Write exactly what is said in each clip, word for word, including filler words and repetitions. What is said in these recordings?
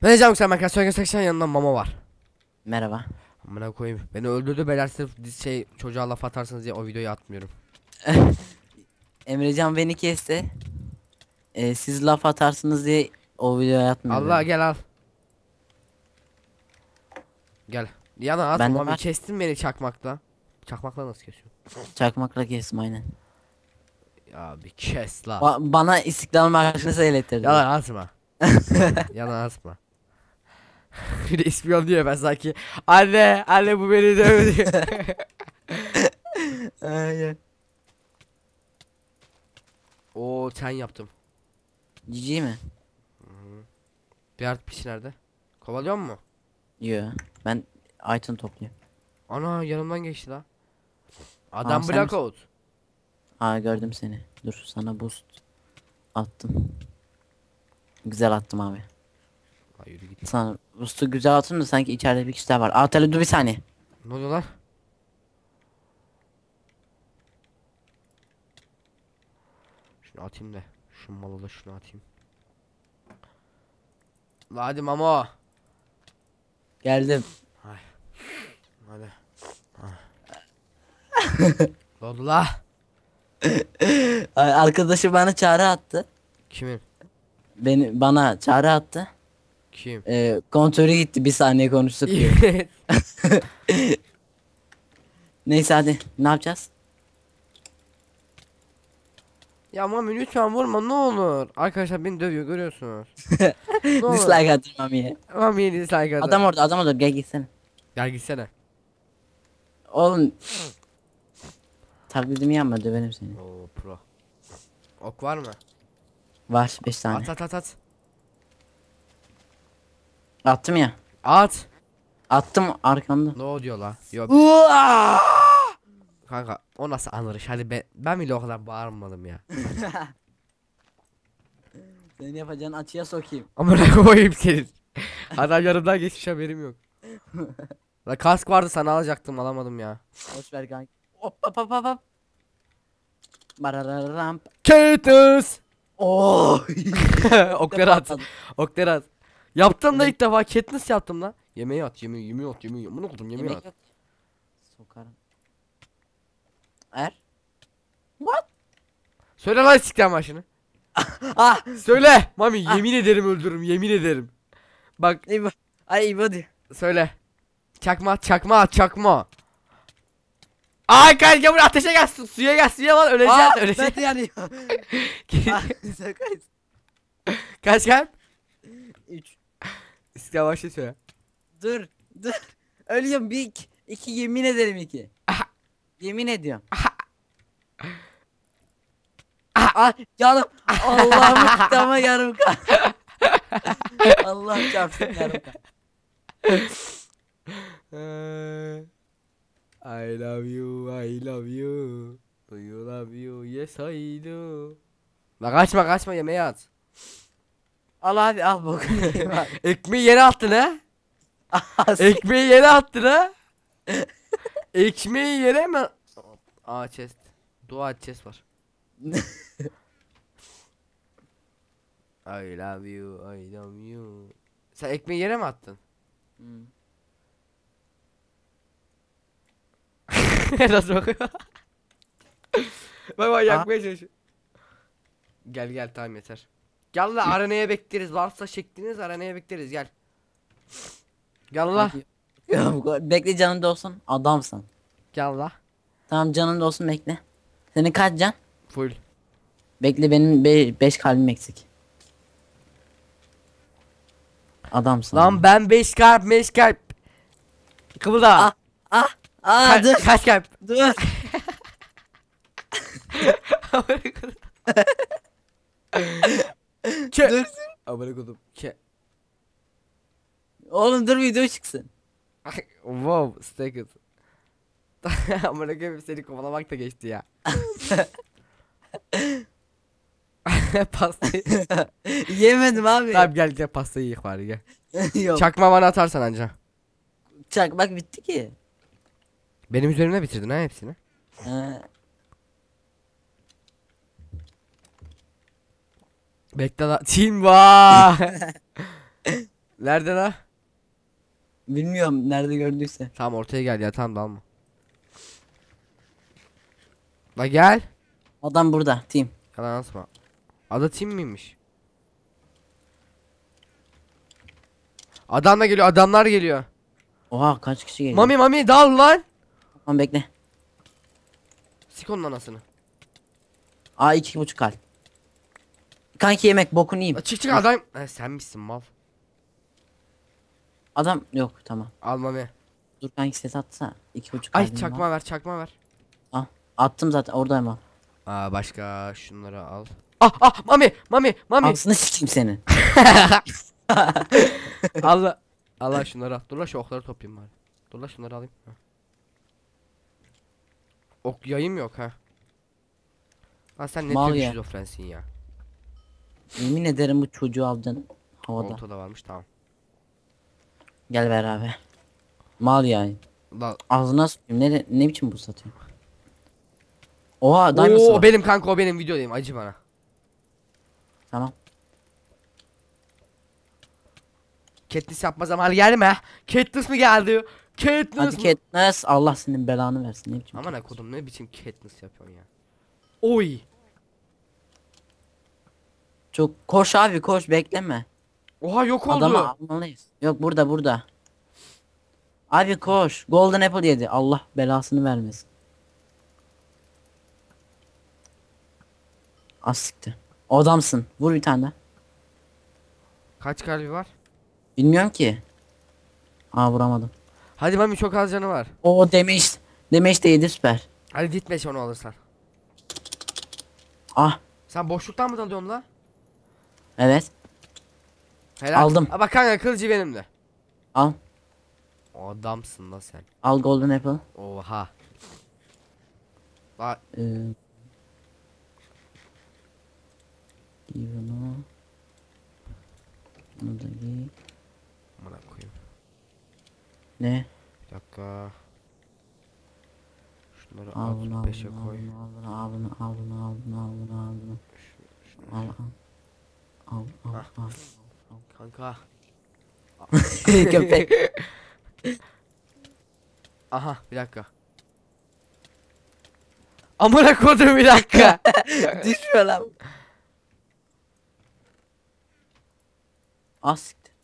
Ne canım sen arkadaşlar seksen yanında mama var. Merhaba. Amına koyayım. Beni öldürdü beyler sırf şey çocuğa laf atarsınız diye o videoyu atmıyorum. Emrecan beni kesti. Ee, siz laf atarsınız diye o videoya atmıyorum. Allah gel al. Gel. Yana at. Bende Mami var. kestin beni çakmakla. Çakmakla nasıl kesiyorsun? Çakmakla kestim aynen. Ya bir kes la. Ba- bana İstiklal Marşı'nı seyrettirdi. Yalan atma. Yalan atma. Bir de ispiyon diyor ben sanki. Anne anne bu beni dövdü. Aynen. Oo ten yaptım. Cici mi? Diğer piç nerede? Kovalıyor mu? Yo. Ben item topluyorum. Ana yanımdan geçti la. Adam Aa, sen blackout. Aa gördüm seni. Dur sana boost attım. Güzel attım abi. Ha yürü git. Sana boost'u güzel attım da sanki içeride bir kişi daha var. Aa tele dur bir saniye. Ne oluyor lan? Şunu atayım da. Şu malı da şunu atayım. La hadi mamo. Geldim. Hadi. Ne oldu la? Ay, arkadaşı bana çağrı attı. Kimin? Beni bana çağrı attı. Kim? Ee, kontörü gitti bir saniye konuştuk diye. Neyse hadi ne yapacağız? Ya mami lütfen vurma ne olur. Arkadaşlar beni dövüyor görüyorsunuz. Ne olur. Dislike attım mamiye. Mami dislike atın. Adam orada adam orada gel gitsene. Gel gitsene. Oğlum taklidimi yapma döverim seni. Oo pro. Ok var mı? Var beş tane. At at at at. Attım ya. At. Attım arkamda. Ne o diyor la? Yok. Uaa! Kanka o nasıl anırış hadi ben, ben bile o kadar bağırmadım ya. Senin yapacağın açıya sokayım. Amına koyayım senin. Adam yanımdan geçmiş haberim yok. La kask vardı sana alacaktım alamadım ya. Boş ver kanka. Hop hop hop hop hop. Barararam. Katniss. Oo. Okları at. Okları at. Yaptım da ilk defa Katniss yaptım lan. Yemeği at yemeği yemeği at yemeği. Bunu okudum yemeği Yemek at. yok. Sokarım. Er. What? Söyle lan istiklal başını. Ah. Söyle. Mami yemin ederim öldürürüm yemin ederim. Bak İbo. Ay İbo diyor. söyle. Çakma at çakma at çakma. Ay kanka buraya ateşe gel su- suya gel suya lan öleceksin Aa, öleceksin. ben de yanıyorum. Ah, sakayız. Kaç kalp? Üç. İstiklal başı söyle. Dur. Dur. Ölüyorum bir iki. İki yemin ederim iki. Aha. Yemin ediyorum. Ah canım. Allah'ım kitabıma yarım kal. Allah çarpsın yarım kal. I love you, I love you. Do you love you? Yes I do. La kaçma kaçma yemeğe at. Al abi al bokunu yiyeyim abi. Ekmeği yere attın ha? Ah, Ekmeği yere attın ha? Ekmeği yere mi? Aa chest. Dua chest var. I love you, I love you. Sen ekmeği yere mi attın? Hmm. Nasıl bakıyor? Bak bak yakmaya çalışıyor. Gel gel tamam yeter. Gel la arenaya bekleriz. Varsa şekliniz arenaya bekleriz gel. Gel la. Yok, bekle canım da olsun adamsın. Gel la. Tamam canım da olsun bekle. Senin kaç can? Full. Bekle benim be beş kalbim eksik. Adamsın. Lan ben beş kalp beş kalp. Kıvılda. Ah, ah ah Ka- dur Kaç kalp? dur. Ke. Dur. Amına kodum. Ke. Oğlum dur video çıksın. Wow, stay good. Amına koyayım seni kovalamak da geçti ya. Pastayı. Yemedim abi. Tamam gel gel pastayı yık bari gel. Yok. Çakma bana atarsan anca. Çak bak bitti ki. Benim üzerimde bitirdin ha hepsini. Ee, Bekle la. Team var. Nerede la? Bilmiyorum nerede gördüyse. Tamam ortaya gel ya, tamam dalma. La gel. Adam burada team. Yalan atma. Adı Tim miymiş? Adam da geliyor, adamlar geliyor. Oha kaç kişi geliyor? Mami mami dal lan. Tamam bekle. Sik onun anasını. Aa iki buçuk kalp. Kanki yemek bokunu yiyeyim. La çık çık adam. He, sen misin mal? Adam yok tamam. Al mami. Dur kanki set atsa. iki buçuk Ay kalbim çakma var. ver, çakma ver. Al. Attım zaten oradayım al. Aa başka şunları al. Ah ah mami mami mami. Aslında sikeyim seni. Allah Allah şunları al. Dur la şu okları toplayayım bari. Dur la şunları alayım. Ha. Ok yayım yok ha. Lan sen ne Mal tür bir ya. şizofrensin ya. Yemin ederim bu çocuğu alacaksın havada. Olta da varmış, tamam. Gel beraber. Mal yani. La. Ağzına sıkayım. Ne, ne biçim bu satıyor? Oha diamond Oo, var. o benim kanka, o benim videodayım, acı bana. Tamam. Katniss yapma zamanı geldi mi? Katniss mi geldi? Katniss Hadi mı? Katniss Allah senin belanı versin. Ne biçim? Aman ha kodum, ne biçim Katniss yapıyorsun ya. Oy. Çok koş abi koş bekleme. Oha yok oldu. Adamı almalıyız. Yok burada burada. Abi koş. Golden apple yedi. Allah belasını vermesin. Az siktir. O adamsın. Vur bir tane daha. Kaç kalbi var? Bilmiyorum ki. Aa vuramadım. Hadi mami, çok az canı var. O demiş. Demiş de yedi süper. Hadi ditmeş onu alırsan. Ah Sen boşluktan mı dalıyorsun la? evet. Helal. Aldım. Aa, bak kanka, kılıcı benim de. Al. Adamsın la sen. Al golden apple. Oha. Bak Ee, giy bunu. Bunu da giy. amına koyayım. Ne? Bir dakika. Şunları Al bunu al al beşe bunu, koy. al bunu al bunu al bunu al bunu al bunu al bunu. Şu- Al al. Al al Hah. al. Kanka. Köpek. Aha bir dakika. Amına koydum, bir dakika. Düşüyor lan. Az siktir.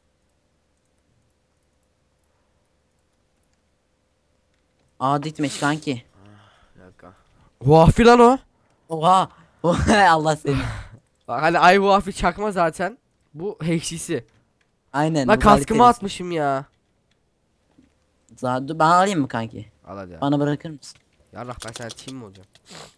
Aa ditmiş kanki. Bir dakika. Huafi lan o. Oha. Oha Allah seni. Bak hani ay huafi çakma zaten. Bu hekşisi. Aynen. Lan bu kaskımı kaliteli. atmışım ya. Za- Dur ben alayım mı kanki? Al hadi ya. Bana bırakır mısın? Yarrah, ben sana team mi olacağım?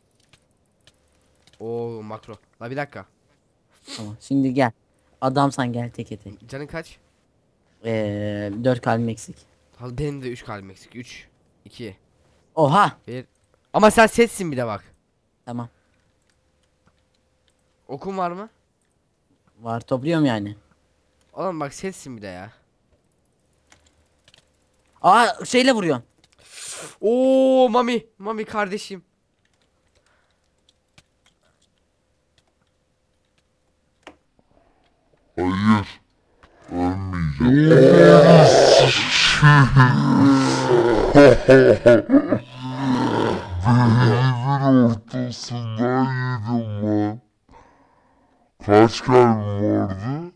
Oo makro. La bir dakika. Tamam. Şimdi gel. Adamsan gel teke tek. Canın kaç? Ee, dört kalbim eksik. Al benim de üç kalbim eksik. üç iki Oha. bir. Ama sen setsin bir de bak. Tamam. Okun var mı? Var topluyorum yani. Oğlum bak setsin bir de ya. Aa şeyle vuruyorsun. Oo mami, mami kardeşim. Hayır. Ölmeyeceğim. Denizin ortasından yedim lan. Kaç kalbim vardı?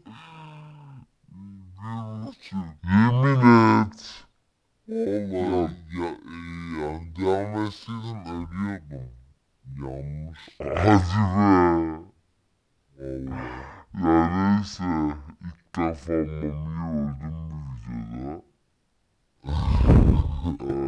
Bir buçuk. Yemin et. Vallahi ya, ya, devam etseydim ölüyordum. Yanlış. Hadi be. Vallahi. Ya neyse, ilk defa Mami'yi öldüm bir videoda.